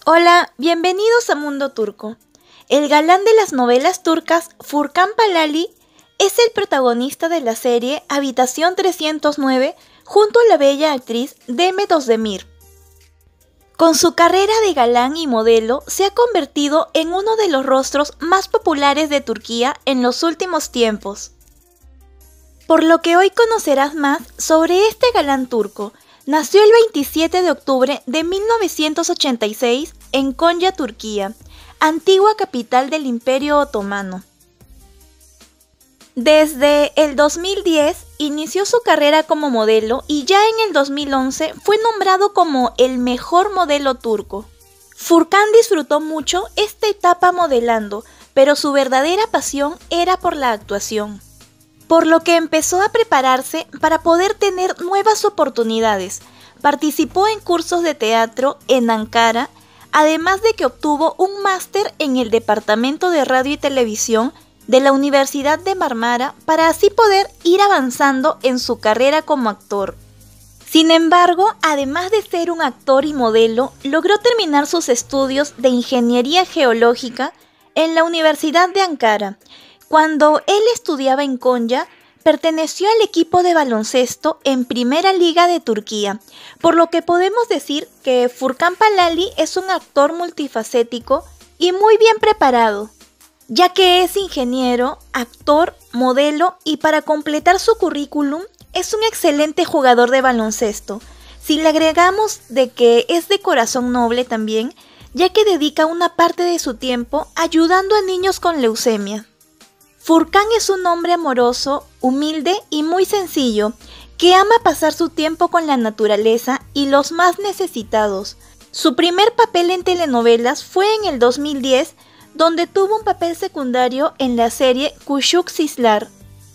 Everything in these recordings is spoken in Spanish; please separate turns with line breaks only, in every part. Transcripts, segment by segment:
Hola, bienvenidos a Mundo Turco. El galán de las novelas turcas, Furkan Palali, es el protagonista de la serie Habitación 309 junto a la bella actriz Demet Özdemir. Con su carrera de galán y modelo, se ha convertido en uno de los rostros más populares de Turquía en los últimos tiempos. Por lo que hoy conocerás más sobre este galán turco. Nació el 27 de octubre de 1986 en Konya, Turquía, antigua capital del Imperio Otomano. Desde el 2010 inició su carrera como modelo y ya en el 2011 fue nombrado como el mejor modelo turco. Furkan disfrutó mucho esta etapa modelando, pero su verdadera pasión era por la actuación, por lo que empezó a prepararse para poder tener nuevas oportunidades. Participó en cursos de teatro en Ankara, además de que obtuvo un máster en el Departamento de Radio y Televisión de la Universidad de Marmara para así poder ir avanzando en su carrera como actor. Sin embargo, además de ser un actor y modelo, logró terminar sus estudios de Ingeniería Geológica en la Universidad de Ankara. Cuando él estudiaba en Konya, perteneció al equipo de baloncesto en Primera Liga de Turquía, por lo que podemos decir que Furkan Palali es un actor multifacético y muy bien preparado, ya que es ingeniero, actor, modelo y para completar su currículum es un excelente jugador de baloncesto. Si le agregamos de que es de corazón noble también, ya que dedica una parte de su tiempo ayudando a niños con leucemia. Furkan es un hombre amoroso, humilde y muy sencillo, que ama pasar su tiempo con la naturaleza y los más necesitados. Su primer papel en telenovelas fue en el 2010, donde tuvo un papel secundario en la serie Küçük Sisler.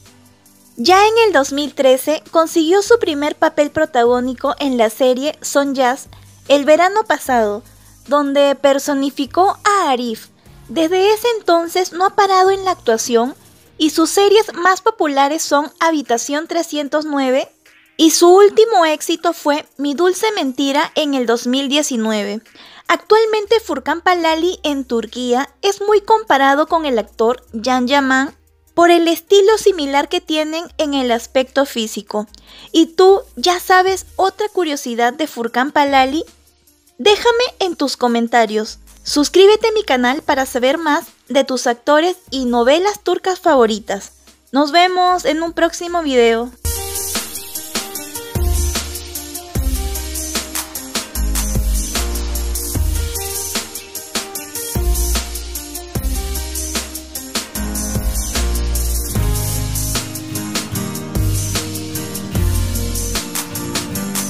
Ya en el 2013 consiguió su primer papel protagónico en la serie Son Yaz, el verano pasado, donde personificó a Arif. Desde ese entonces no ha parado en la actuación y sus series más populares son Habitación 309 y su último éxito fue Mi Dulce Mentira en el 2019. Actualmente Furkan Palali en Turquía es muy comparado con el actor Can Yaman por el estilo similar que tienen en el aspecto físico. ¿Y tú ya sabes otra curiosidad de Furkan Palali? Déjame en tus comentarios. Suscríbete a mi canal para saber más de tus actores y novelas turcas favoritas. Nos vemos en un próximo video.